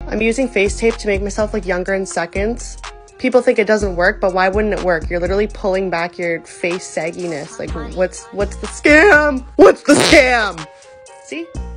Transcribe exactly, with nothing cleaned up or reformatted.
I'm using face tape to make myself look younger in seconds. People think it doesn't work, but why wouldn't it work? You're literally pulling back your face sagginess. Like, what's what's the scam? What's the scam? See?